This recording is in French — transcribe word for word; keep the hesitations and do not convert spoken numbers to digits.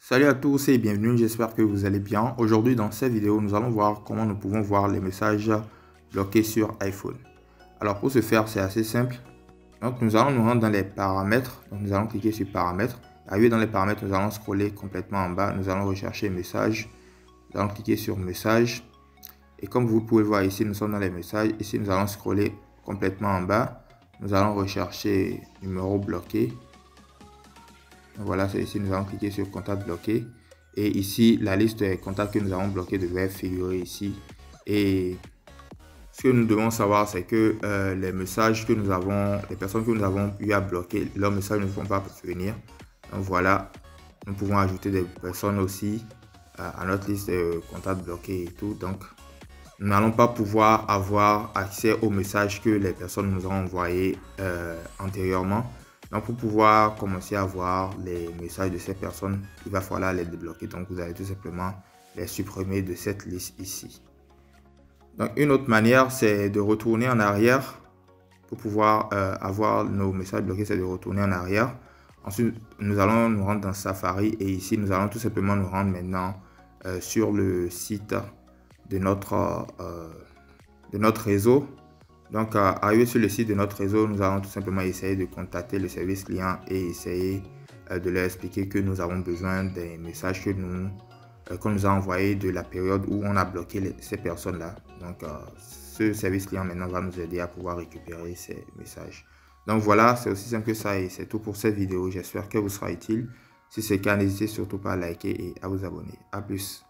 Salut à tous et bienvenue, j'espère que vous allez bien. Aujourd'hui dans cette vidéo, nous allons voir comment nous pouvons voir les messages bloqués sur iPhone. Alors pour ce faire, c'est assez simple. Donc nous allons nous rendre dans les paramètres. Donc nous allons cliquer sur paramètres. Arrivé dans les paramètres, nous allons scroller complètement en bas. Nous allons rechercher message. Nous allons cliquer sur message. Et comme vous pouvez voir ici, nous sommes dans les messages. Ici, nous allons scroller complètement en bas. Nous allons rechercher numéro bloqué. Voilà, c'est ici, nous allons cliquer sur contact bloqué. Et ici, la liste des contacts que nous avons bloqués devrait figurer ici. Et ce que nous devons savoir, c'est que euh, les messages que nous avons, les personnes que nous avons eu à bloquer, leurs messages ne vont pas venir. Donc voilà, nous pouvons ajouter des personnes aussi euh, à notre liste de contacts bloqués et tout. Donc, nous n'allons pas pouvoir avoir accès aux messages que les personnes nous ont envoyés euh, antérieurement. Donc, pour pouvoir commencer à voir les messages de ces personnes, il va falloir les débloquer. Donc, vous allez tout simplement les supprimer de cette liste ici. Donc, une autre manière, c'est de retourner en arrière. Pour pouvoir euh, avoir nos messages bloqués, c'est de retourner en arrière. Ensuite, nous allons nous rendre dans Safari et ici, nous allons tout simplement nous rendre maintenant euh, sur le site de notre, euh, de notre réseau. Donc, à arriver sur le site de notre réseau, nous allons tout simplement essayer de contacter le service client et essayer euh, de leur expliquer que nous avons besoin des messages que nous, euh, qu'on nous a envoyés de la période où on a bloqué les, ces personnes-là. Donc, euh, ce service client maintenant va nous aider à pouvoir récupérer ces messages. Donc voilà, c'est aussi simple que ça et c'est tout pour cette vidéo. J'espère qu'elle vous sera utile. Si c'est le cas, n'hésitez surtout pas à liker et à vous abonner. À plus.